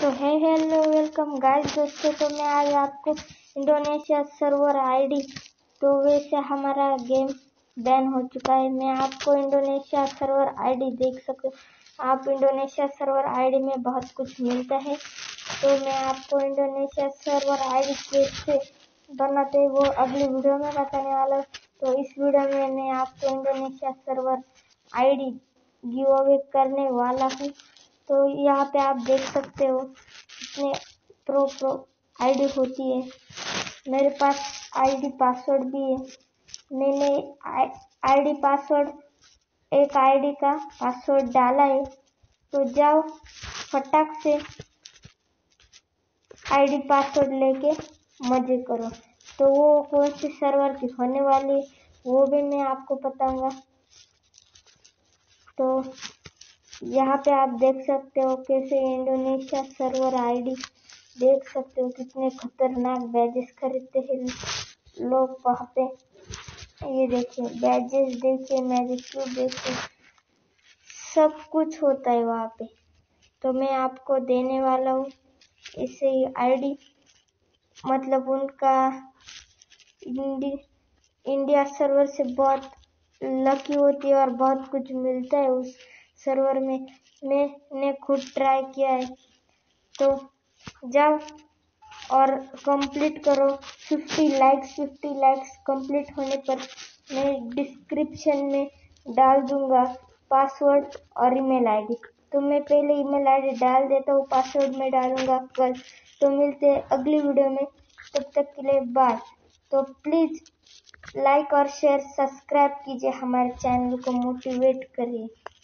तो है hello welcome guys दोस्तों। तो मैं आज आपको इंडोनेशिया सर्वर आईडी, तो वैसे हमारा गेम बैन हो चुका है। मैं आपको इंडोनेशिया सर्वर आईडी देख सकूं। आप इंडोनेशिया सर्वर आईडी में बहुत कुछ मिलता है। तो मैं आपको इंडोनेशिया सर्वर आईडी कैसे बनाते हैं वो अगली वीडियो में बताने वाला हूँ। तो इस वीडियो में मैं आपको Indonesia server ID give away करने वाला हूँ। तो यहाँ पे आप देख सकते हो कितने प्रो आईडी होती है। मेरे पास आईडी पासवर्ड भी है। मैंने आईडी पासवर्ड एक आईडी का पासवर्ड डाला है। तो जाओ फटाक से आईडी पासवर्ड लेके मजे करो। तो वो कौन सी सर्वर की होने वाली है वो भी मैं आपको बताऊंगा। तो यहाँ पे आप देख सकते हो कैसे इंडोनेशिया सर्वर आईडी, देख सकते हो कितने खतरनाक बैजेस खरीदते हैं लोग वहाँ पे। ये देखिए बैजेस, देखिए मैजिक क्यूब, देखिए सब कुछ होता है वहाँ पे। तो मैं आपको देने वाला हूँ इसे आईडी, मतलब उनका इंडिया सर्वर से बहुत लकी होती है और बहुत कुछ मिलता है उस सर्वर में। मैंने खुद ट्राई किया है। तो जाओ और कंप्लीट करो। 50 लाइक्स कंप्लीट होने पर मैं डिस्क्रिप्शन में डाल दूंगा पासवर्ड और ईमेल आईडी। तो मैं पहले ईमेल आईडी डाल देता हूँ, पासवर्ड में डालूंगा कल। तो मिलते हैं अगली वीडियो में, तब तक के लिए बाय। तो प्लीज लाइक और शेयर सब्सक्राइब कीजिए, हमारे चैनल को मोटिवेट करिए।